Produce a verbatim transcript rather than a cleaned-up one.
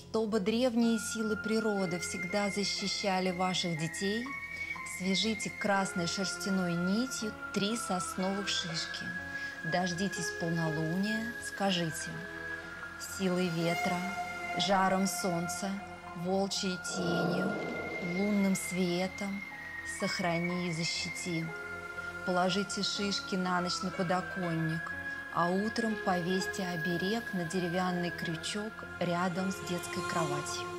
Чтобы древние силы природы всегда защищали ваших детей, свяжите красной шерстяной нитью три сосновых шишки. Дождитесь полнолуния, скажите: силой ветра, жаром солнца, волчьей тенью, лунным светом сохрани и защити. Положите шишки на ночь на подоконник, а утром повесьте оберег на деревянный крючок рядом с детской кроватью.